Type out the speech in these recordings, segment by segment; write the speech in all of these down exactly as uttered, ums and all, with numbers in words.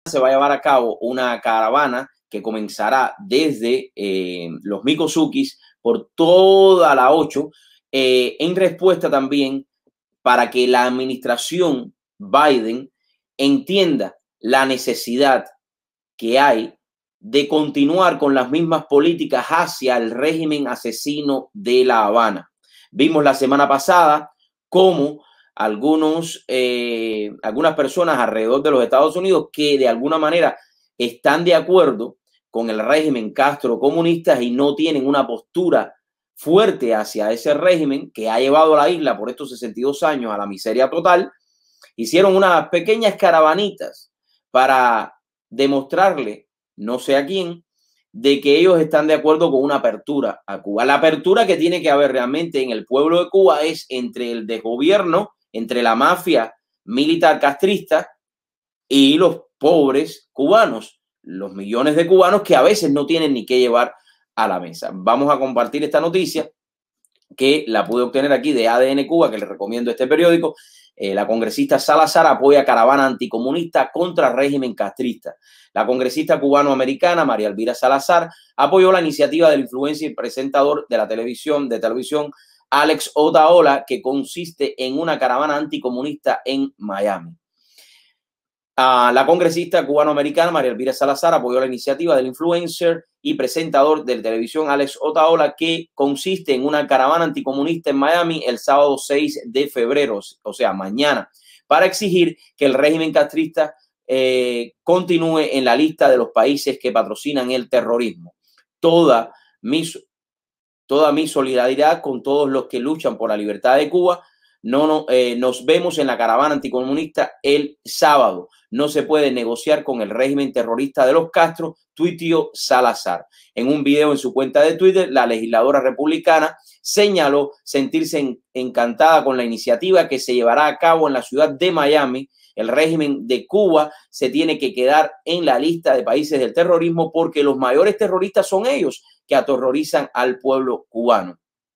se va a llevar a cabo una caravana que comenzará desde eh, los Micosukis por toda la ocho, eh, en respuesta también para que la administración Biden entienda la necesidad que hay de continuar con las mismas políticas hacia el régimen asesino de La Habana. Vimos la semana pasada cómo algunos, eh, algunas personas alrededor de los Estados Unidos que de alguna manera están de acuerdo con el régimen Castro comunista y no tienen una postura fuerte hacia ese régimen que ha llevado a la isla por estos sesenta y dos años a la miseria total, hicieron unas pequeñas caravanitas para demostrarle, no sé a quién, de que ellos están de acuerdo con una apertura a Cuba. La apertura que tiene que haber realmente en el pueblo de Cuba es entre el desgobierno, entre la mafia militar castrista y los pobres cubanos, los millones de cubanos que a veces no tienen ni qué llevar a la mesa. Vamos a compartir esta noticia que la pude obtener aquí de A D N Cuba, que les recomiendo este periódico. Eh, la congresista Salazar apoya caravana anticomunista contra régimen castrista. La congresista cubano-americana María Elvira Salazar apoyó la iniciativa del influencer y presentador de la televisión, de televisión Alex Otaola, que consiste en una caravana anticomunista en Miami. Uh, la congresista cubano-americana María Elvira Salazar apoyó la iniciativa del influencer y presentador de televisión Alex Otaola, que consiste en una caravana anticomunista en Miami el sábado seis de febrero, o sea, mañana, para exigir que el régimen castrista eh, continúe en la lista de los países que patrocinan el terrorismo. Toda mi, toda mi solidaridad con todos los que luchan por la libertad de Cuba. No, no, eh, nos vemos en la caravana anticomunista el sábado. No se puede negociar con el régimen terrorista de los Castro, tuiteó Salazar. En un video en su cuenta de Twitter, la legisladora republicana señaló sentirse en, encantada con la iniciativa que se llevará a cabo en la ciudad de Miami. El régimen de Cuba se tiene que quedar en la lista de países del terrorismo porque los mayores terroristas son ellos que aterrorizan al pueblo cubano.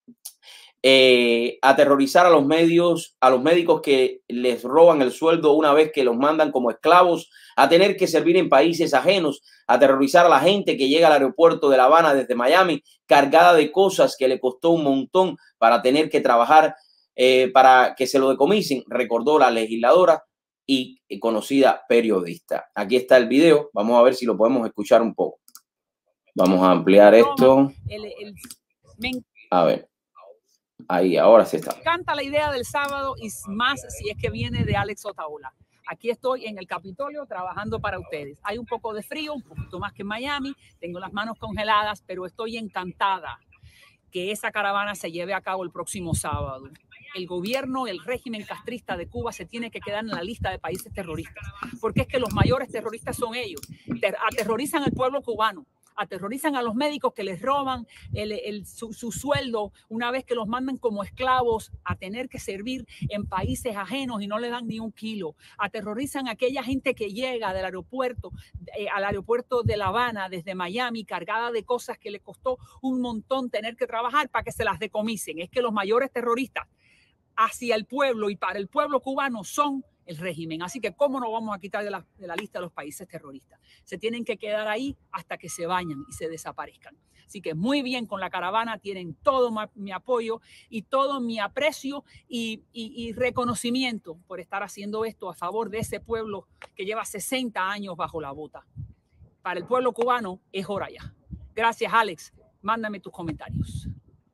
Eh, aterrorizar a los medios, a los médicos que les roban el sueldo una vez que los mandan como esclavos a tener que servir en países ajenos, aterrorizar a la gente que llega al aeropuerto de La Habana desde Miami cargada de cosas que le costó un montón para tener que trabajar eh, para que se lo decomisen, recordó la legisladora y conocida periodista. Aquí está el video, vamos a ver si lo podemos escuchar un poco. Vamos a ampliar esto. A ver. Ahí, ahora sí está. Me encanta la idea del sábado y más si es que viene de Alex Otaola. Aquí estoy en el Capitolio trabajando para ustedes. Hay un poco de frío, un poquito más que en Miami. Tengo las manos congeladas, pero estoy encantada que esa caravana se lleve a cabo el próximo sábado. El gobierno, el régimen castrista de Cuba se tiene que quedar en la lista de países terroristas, porque es que los mayores terroristas son ellos. Ter- aterrorizan al pueblo cubano. Aterrorizan a los médicos que les roban el, el, su, su sueldo una vez que los mandan como esclavos a tener que servir en países ajenos y no le dan ni un kilo. Aterrorizan a aquella gente que llega del aeropuerto, eh, al aeropuerto de La Habana desde Miami cargada de cosas que le costó un montón tener que trabajar para que se las decomisen. Es que los mayores terroristas hacia el pueblo y para el pueblo cubano son el régimen. Así que, ¿cómo nos vamos a quitar de la, de la lista de los países terroristas? Se tienen que quedar ahí hasta que se vayan y se desaparezcan. Así que muy bien con la caravana, tienen todo mi apoyo y todo mi aprecio y, y, y reconocimiento por estar haciendo esto a favor de ese pueblo que lleva sesenta años bajo la bota. Para el pueblo cubano es hora ya. Gracias, Alex. Mándame tus comentarios.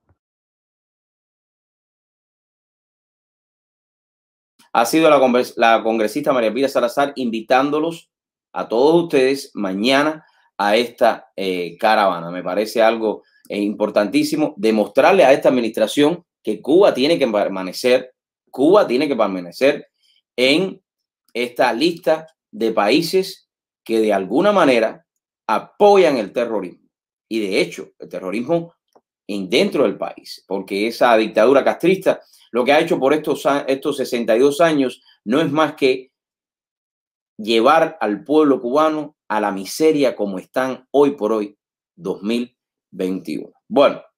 Ha sido la, congres la congresista María Elvira Salazar invitándolos a todos ustedes mañana a esta eh, caravana. Me parece algo eh, importantísimo demostrarle a esta administración que Cuba tiene que permanecer, Cuba tiene que permanecer en esta lista de países que de alguna manera apoyan el terrorismo. Y de hecho, el terrorismo en dentro del país, porque esa dictadura castrista lo que ha hecho por estos, estos sesenta y dos años no es más que llevar al pueblo cubano a la miseria como están hoy por hoy, dos mil veintiuno. Bueno,